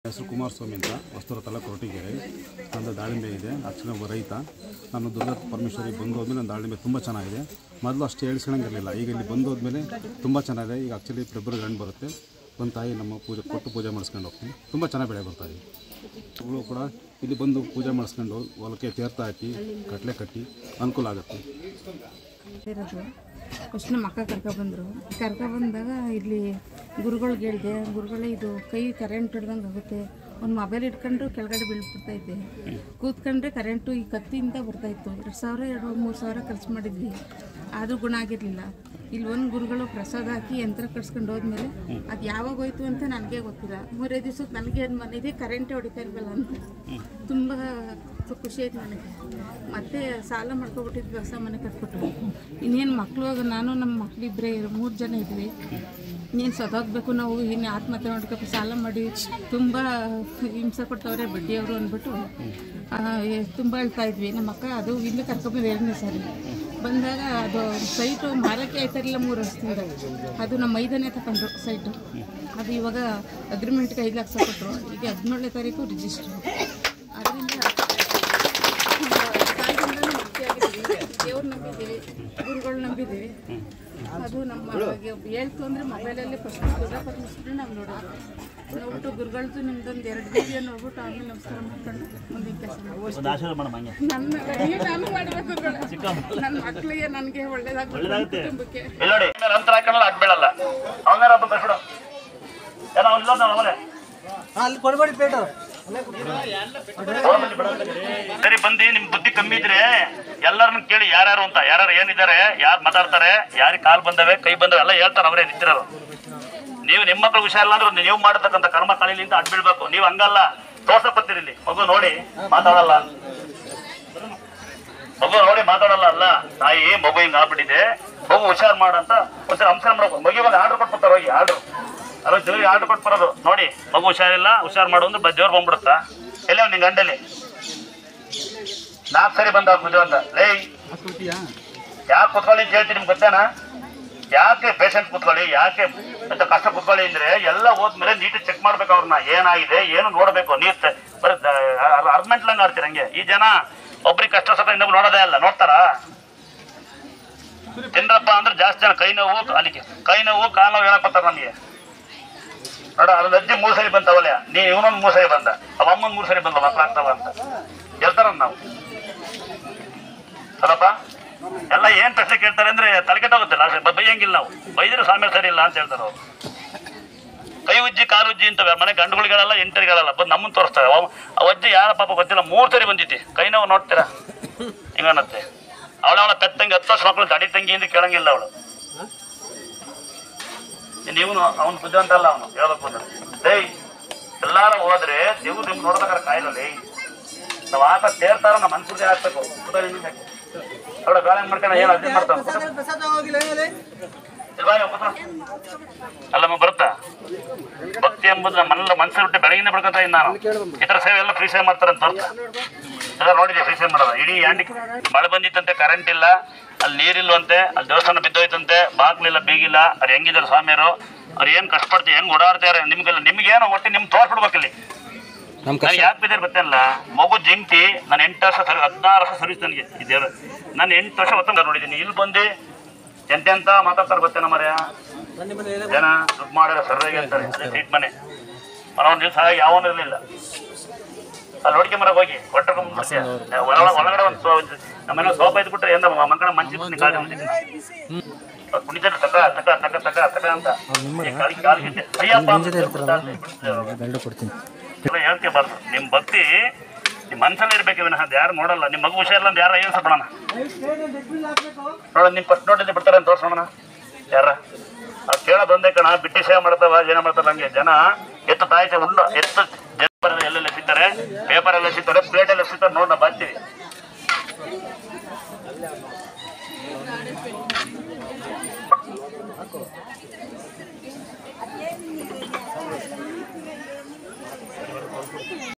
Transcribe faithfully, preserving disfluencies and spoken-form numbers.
ಹೆಸರು ಕುಮಾರಸ್ವಾಮಿ ಅಂತ ವಸ್ತುರ ತಾಲೂಕು ಕೊರಟಗೆರೆ. ನಂದು ದಾಳಿಂಬೆ ಇದೆ. ಆ್ಯಕ್ಚುಲಿ ಒಬ್ಬ ರೈತ. ನಾನು ದುರ್ಗಾ ಪರಮೇಶ್ವರಿ ಬಂದೋದ್ಮೇಲೆ ನನ್ನ ದಾಳಿಂಬೆ ತುಂಬ ಚೆನ್ನಾಗಿದೆ. ಮೊದಲು ಅಷ್ಟು ಹೇಳ್ಸ್ಕೊಳಂಗಿರಲಿಲ್ಲ. ಈಗ ಇಲ್ಲಿ ಬಂದೋದ್ಮೇಲೆ ತುಂಬ ಚೆನ್ನಾಗಿದೆ. ಈಗ ಆ್ಯಕ್ಚುಲಿ ಫೆಬ್ರವರಿ ಹಣ್ಣು ಬರುತ್ತೆ. ಒಂದು ತಾಯಿ ನಮ್ಮ ಪೂಜೆ ಕೊಟ್ಟು ಪೂಜೆ ಮಾಡಿಸ್ಕೊಂಡು ಹೋಗ್ತೀನಿ. ತುಂಬ ಚೆನ್ನಾಗಿ ಬೆಳೆ ಬರ್ತಾಯಿದೆ. ಇವುಗಳು ಕೂಡ ಇಲ್ಲಿ ಬಂದು ಪೂಜೆ ಮಾಡಿಸ್ಕೊಂಡು ಹೊಲಕ್ಕೆ ತೀರ್ಥ ಹಾಕಿ ಕಟ್ಲೆ ಕಟ್ಟಿ ಅನುಕೂಲ ಆಗುತ್ತೆ. ಫಸ್ಟ್ ನಮ್ಮ ಅಕ್ಕ ಕರ್ಕೊಬಂದರು. ಕರ್ಕೊಬಂದಾಗ ಇಲ್ಲಿ ಗುರುಗಳಿಗೆ ಹೇಳಿದೆ, ಗುರುಗಳೇ ಇದು ಕೈ ಕರೆಂಟ್ ಹಿಡ್ದಂಗೆ ಆಗುತ್ತೆ, ಒಂದು ಮೊಬೈಲ್ ಇಟ್ಕೊಂಡ್ರು ಕೆಳಗಡೆ ಬೀಳ್ಬಿಡ್ತೈತೆ, ಕೂತ್ಕೊಂಡ್ರೆ ಕರೆಂಟು ಈ ಕತ್ತಿಯಿಂದ ಬರ್ತಾಯಿತ್ತು. ಎರಡು ಸಾವಿರ ಎರಡು ಮೂರು ಸಾವಿರ ಖರ್ಚು ಮಾಡಿದ್ವಿ, ಆದರೂ ಗುಣ ಆಗಿರಲಿಲ್ಲ. ಇಲ್ಲಿ ಒಂದು ಗುರುಗಳು ಪ್ರಸಾದ ಹಾಕಿ ಯಂತ್ರ ಕಟ್ಸ್ಕೊಂಡು ಹೋದ್ಮೇಲೆ ಅದು ಯಾವಾಗ ಹೋಯ್ತು ಅಂತ ನನಗೆ ಗೊತ್ತಿಲ್ಲ. ಮೂರೇ ದಿವ್ಸಕ್ಕೆ ನನಗೆ ಅದು ಮನೆಯದೇ ಕರೆಂಟೇ ಹೊಡಿತಾ ಇಲ್ವಲ್ಲ ಅಂತ ತುಂಬ ಖುಷಿ ಆಯ್ತು ನನಗೆ. ಮತ್ತು ಸಾಲ ಮಾಡ್ಕೊಬಿಟ್ಟಿದ್ವಿ, ಹೊಸ ಮನೆ ಕಟ್ಬಿಟ್ಟು. ಇನ್ನೇನು ಮಕ್ಕಳು, ನಾನು ನಮ್ಮ ಮಕ್ಕಳಿಬ್ಬರೇ ಮೂರು ಜನ ಇದ್ವಿ. ಇನ್ನೇನು ಸದೋಗ್ಬೇಕು ನಾವು, ಇನ್ನು ಆತ್ಮಹತ್ಯೆ ಮಾಡ್ಬೇಕು, ಸಾಲ ಮಾಡಿ ತುಂಬ ಹಿಂಸೆ ಕೊಟ್ಟವ್ರೆ ಬಡ್ಡಿಯವರು ಅಂದ್ಬಿಟ್ಟು ತುಂಬ ಹೇಳ್ತಾ ಇದ್ವಿ. ನಮ್ಮ ಅಕ್ಕ ಅದು ಇಲ್ಲಿ ಕರ್ಕೊಬಂದು ಎರಡನೇ ಸಾರಿ ಬಂದಾಗ ಅದು ಸೈಟು ಮಾರಕ್ಕೆ ಆಯ್ತಾರಿಲ್ಲ ಮೂರು ವರ್ಷದಿಂದ. ಅದು ನಮ್ಮ ಐದನೇ ತಗೊಂಡ್ರು ಸೈಟು. ಅದು ಇವಾಗ ಅಗ್ರಿಮೆಂಟ್ಗೆ ಐದು ಲಕ್ಷ ಕೊಟ್ಟರು. ಈಗ ಹದಿನೇಳನೇ ತಾರೀಕು ರಿಜಿಸ್ಟ್ರು. ಅದರಿಂದ ಸಾಲದಿಂದಲೂ ಮುಕ್ತಿ ಆಗಿದ್ದೀವಿ. ದೇವ್ರು ನಂಬಿದ್ದೀವಿ, ಗುರುಗಳು ನಂಬಿದ್ದೀವಿ. ಅದು ನಮ್ಮ ಹೇಳ್ತು ಅಂದರೆ ಮೊಬೈಲಲ್ಲಿ ಫಸ್ಟ್ ದುರ್ಗಾ ಪರಮೇಶ್ವರಿ ನಾವು ನೋಡೋದು. ನೋಡ್ಬಿಟ್ಟು ಗುರುಗಳದ್ದು ನಿಮ್ದೊಂದು ಎರಡು ವಿಡಿಯೋ ನೋಡ್ಬಿಟ್ಟು ಆಮೇಲೆ ನಮಸ್ಕಾರ ಮಾಡ್ಕೊಂಡು ಮುಂದಿನ ಕೆಲಸ ನನ್ನ ನಾನು ಮಾಡಬೇಕು. ನನ್ನ ಮಕ್ಕಳಿಗೆ ನನಗೆ ಒಳ್ಳೇದಾಗುತ್ತೆ, ಕುಟುಂಬಕ್ಕೆ. ಸರಿ ಬಂದು ನಿಮ್ ಬುದ್ಧಿ ಕಮ್ಮಿ ಇದ್ರೆ ಎಲ್ಲರನ್ನ ಕೇಳಿ ಯಾರ್ಯಾರು ಅಂತ, ಯಾರ್ಯಾರು ಏನಿದ್ದಾರೆ, ಯಾರು ಮಾತಾಡ್ತಾರೆ, ಯಾರಿಗೆ ಕಾಲ್ ಬಂದವೆ ಕೈ ಬಂದವೆ ಎಲ್ಲ ಹೇಳ್ತಾರೆ. ಅವರೇ ನಿಂತಿರೋರು. ನೀವು ನಿಮ್ಮ ಮಕ್ಕಳು ಹುಷಾರಿಲ್ಲ ಅಂದ್ರೆ ನೀವು ಮಾಡತಕ್ಕಂಥ ಕರ್ಮ ಕಳಿಲಿಂದ ಅಡ್ ಬೀಳ್ಬೇಕು. ನೀವು ಹಂಗಲ್ಲ, ತೋರ್ಸಕತ್ತೀರಿ. ಇಲ್ಲಿ ಮಗು ನೋಡಿ ಮಾತಾಡಲ್ಲ, ಮಗು ನೋಡಿ ಮಾತಾಡಲ್ಲ ಅಲ್ಲ. ತಾಯಿ ಮಗು ಹಿಂಗ ಆಗ್ಬಿಟ್ಟಿದೆ, ಮಗು ಹುಷಾರ್ ಮಾಡಂತ ಒಂದ್ಸಲ ಅಂಶ ಮಾಡ್ಬೇಕು. ಮಗಿ ಬಂದು ಆರ್ಡರ್ ಕೊಟ್ಬಿಡ್ತಾರ, ಹೋಗಿ ಆರ್ಡ್ರು ಅದ್ರ ದೇವ್ರಿಗೆ ಆರ್ಡರ್ ಕೊಟ್ಟು ಬರೋದು. ನೋಡಿ ಮಗು ಹುಷಾರಿಲ್ಲ, ಹುಷಾರ್ ಮಾಡು ಅಂದ್ರೆ ದೇವ್ರು ಬಂದ್ಬಿಡುತ್ತಾ? ಎಲ್ಲ ನಿಂಗೆ ಗಂಡಲಿ ನಾಲ್ಕು ಸರಿ ಬಂದ ಬುದ್ಧ ಅಂತ ಲೇ ಯಾಕೆ ಕುತ್ಕೊಳ್ಳಿ ಅಂತ ಹೇಳ್ತೀನಿ. ನಿಮ್ಗೆ ಗೊತ್ತೇನಾ? ಯಾಕೆ ಪೇಷಂಟ್ ಕುತ್ಕೊಳ್ಳಿ, ಯಾಕೆ ಅಂತ ಕಷ್ಟ ಕುತ್ಕೊಳ್ಳಿ ಅಂದ್ರೆ ಎಲ್ಲ ಹೋದ್ಮೇಲೆ ನೀಟಾಗಿ ಚೆಕ್ ಮಾಡ್ಬೇಕು. ಅವ್ರನ್ನ ಏನಾಗಿದೆ ಏನು ನೋಡ್ಬೇಕು. ನೀರ್ ಬರೀ ಅರ್ಮೆಂಟ್ಲಂಗೆ ಆಡ್ತೀರ ಹಂಗೆ. ಈ ಜನ ಒಬ್ರಿಗೆ ಕಷ್ಟ ಸುಖ ಇನ್ನೊಬ್ರು ನೋಡೋದೇ ಅಲ್ಲ, ನೋಡ್ತಾರ? ತಿಂದ್ರಪ್ಪ ಅಂದ್ರೆ ಜಾಸ್ತಿ ಜನ ಕೈ ನೋವು, ಅಲ್ಲಿಗೆ ಕೈ ನೋವು ಕಾಲು ನೋವು ಹೇಳಕ್ ಬರ್ತಾರ ನಮಗೆ. ನೋಡ ಅದ್ರ ಅಜ್ಜಿ ಮೂರು ಸರಿ ಬಂತವಲ್ಲ, ನೀ ಇವನೊಂದು ಮೂರು ಸರಿ ಬಂದ, ಅವ ಅಮ್ಮನ್ ಮೂರು ಸರಿ ಬಂದ, ಮಕ್ಳು ಆಗ್ತಾವ ಅಂತ ಹೇಳ್ತಾರ ನಾವು. ಅಲ್ಲಪ್ಪ ಎಲ್ಲ ಏನ್ ಪ್ರಶ್ನೆ ಕೇಳ್ತಾರೆ ಅಂದ್ರೆ ತಲೆಕೆಟ್ಟೋಗುತ್ತಿಲ್ಲ. ಬೈಯಂಗಿಲ್ಲ ನಾವು, ಬೈದ್ರೆ ಸ್ವಾಮಿ ಸರಿ ಇಲ್ಲ ಅಂತ ಹೇಳ್ತಾರೆ ಅವ್ರು. ಕೈ ಉಜ್ಜಿ ಕಾಲು ಉಜ್ಜಿ ಅಂತವೆ ಮನೆ ಗಂಡುಗಳಿಗೆಲ್ಲ ಎಂಟರಿಗಳಲ್ಲ ಬಂದು ನಮ್ಮನ್ನು ತೋರಿಸ್ತಾರೆ. ಆ ಅಜ್ಜಿ ಯಾರ ಪಾಪ ಗೊತ್ತಿಲ್ಲ, ಮೂರು ಸರಿ ಬಂದಿತಿ ಕೈ ನೋವು ನೋಡ್ತೀರಾ ಹಿಂಗನ್ನತ್ತೆ. ಅವಳವಳ ಪೆತ್ತಂಗಿ ಹತ್ತು ವರ್ಷ ಮಕ್ಕಳು ತಡಿ ತಂಗಿ ಅಂದ್ರೆ ಕೇಳಂಗಿಲ್ಲ ಅವಳು. ನೀವನು ಅವನು ಬುದ್ಧಿವಂತ ಅಲ್ಲ, ಅವನು ಹೇಳ್ಬೇಕು ಅಂದ್ರೆ ಲೇ ಎಲ್ಲಾರು ಹೋದ್ರೆ ದೇವ್ರು ನಿಮ್ಗೆ ನೋಡ್ಬೇಕಾರೆ ಕಾಯಿಲೆ ನಾವು ಆತ ಸೇರ್ತಾರ ನಮ್ಮ ಮನ್ಸೂರ್ಗೆ ಹಾಕ್ಬೇಕು. ಅವಳ ಗಾಳಿ ಮಾಡ್ಕೊಂಡು ಏನು ಅರ್ಜಿ ಮಾಡ್ತಾವ ಅಲ್ಲಮ್ಮ ಬರುತ್ತಾ? ಭಕ್ತಿ ಎಂಬುದು ನಮ್ಮೆಲ್ಲ ಮನಸ್ಸು ಬಿಟ್ಟು ಬೆಳಗಿನ ಬಿಡ್ಕೊತಾ ಇದ್ದೀನಿ ನಾನು. ಈ ಥರ ಸೇವೆ ಎಲ್ಲ ಫ್ರೀ ಸೇವೆ ಮಾಡ್ತಾರೆ ಅಂತ ಬರ್ತಾ ಎಲ್ಲ ನೋಡಿದ್ದೆ. ಫ್ರೀ ಸೇವೆ ಮಾಡೋದು ಇಡೀ ಯಾಂಡಿ ಮಳೆ ಬಂದಿತ್ತಂತೆ, ಕರೆಂಟ್ ಇಲ್ಲ, ಅಲ್ಲಿ ನೀರಿಲ್ವಂತೆ, ಅಲ್ಲಿ ದೇವಸ್ಥಾನ ಬಿದ್ದೋಯ್ತಂತೆ, ಬಾಗ್ಲಿಲ್ಲ ಬೀಗಿಲ್ಲ. ಅವ್ರು ಹೆಂಗಿದ್ದಾರೆ ಸ್ವಾಮಿಯರು, ಅವ್ರು ಏನು ಕಷ್ಟಪಡ್ತೀವಿ, ಹೆಂಗ್ ಓಡಾಡ್ತಾರೆ ನಿಮ್ಗೆಲ್ಲ. ನಿಮ್ಗೇನೋ ಒಟ್ಟು ನಿಮ್ಗೆ ತೋರ್ಸ್ಬಿಡ್ಬೇಕಿಲ್ಲಿ. ನಾನು ಯಾಕೆ ಬಿದ್ದಾರೆ ಗೊತ್ತೇನಲ್ಲ, ಮಗು ಜಿಂಕಿ ನಾನು ಎಂಟು ವರ್ಷ ಸರ್ ಹದಿನಾರು ವರ್ಷ ಸರ್ವಿಸ್ ನನಗೆ ಈ ದೇವ್ರು. ನಾನು ಎಂಟು ವರ್ಷ ಒತ್ತಂಗ ನೋಡಿದ್ದೀನಿ. ಇಲ್ಲಿ ಬಂದು ಎಂತೆಂತ ಮಾತಾಡ್ತಾರೆ ಗೊತ್ತೇನ ಮರ್ಯ ಜನ ದುಡ್ಡು ಮಾಡಿರೋ ಸರ್ರಿಗೆ ಅಂತಾರೆ. ಅದೇ ಸೀಟ್ ಮನೆ ಒಂದು ದಿವಸ ಯಾವನು ಇರಲಿಲ್ಲ. ಅಲ್ಲಿ ನೋಡ್ಕೊಂಬರಕ್ಕೆ ಹೋಗಿ ಒಟ್ಟಕೊಂಡ್ಬಿಡ್ತೀಯ ಒಳಗಡೆ ಒಂದು ನಮ್ಮನೆ ಸೋಪ ಇದ್ಬಿಟ್ರೆ ಎಂದ ಮಕ್ಕಳ ಮಂಚಿ ಕಾಲಿ ಕುಣಿತಾರೆ ತಕ ತಕ ತಕ ತಕ ತಕ ಅಂತ ಹೇಳ್ತೀಬಾರ್ದು. ನಿಮ್ಮ ಭಕ್ತಿ ನಿಮ್ಮ ಮನಸ್ಸಲ್ಲಿ ಇರ್ಬೇಕು ವಿನಃ ಅದು ಯಾರು ನೋಡಲ್ಲ. ನಿಮ್ಮ ಮಗು ಹುಷಾರಿಲ್ಲ ಅಂತ ಯಾರು ಏನು ಸಬಿಡೋಣ ನೋಡ. ನಿಮ್ಮ ಫಸ್ಟ್ ನೋಟಿದ್ದು ಬಿಡ್ತಾರೆ ಅಂತ ತೋರಿಸೋಣ ಯಾರ. ಅದು ಕೇಳೋದು ಒಂದೇ ಕಣ, ಬಿಟ್ಟು ಸೇವೆ ಮಾಡ್ತಾವ ಜನ ಮಾಡ್ತಾರ. ಹಂಗೆ ಜನ ಎತ್ತು ತಾಯ್ತೆ ಉಂಡ ಎತ್ತು ಜನ ಎಲ್ಲೆಲ್ಲ ಸಿಗ್ತಾರೆ, ಪೇಪರ್ ಎಲ್ಲ ಸಿಗ್ತಾರೆ, ಪ್ಲೇಟ್ ಎಲ್ಲ ಸಿಗ್ತಾರೆ. ನೋಡಿ ನಾವು ಬರ್ತೀವಿ.